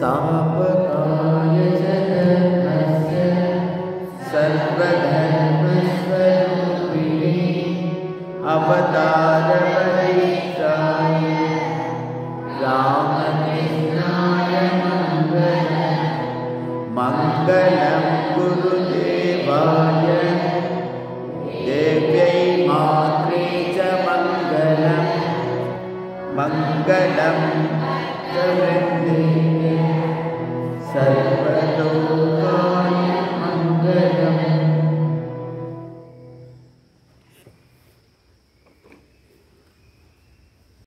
संस्थापकाय च धर्मस्य सर्वधर्मस्वरूपिणे अवतारवरिष्ठाय रामकृष्णाय मङ्गलम् मङ्गलं गुरुदेवाय देव्यै मात्रे च मङ्गलं मङ्गलं च वृन्दे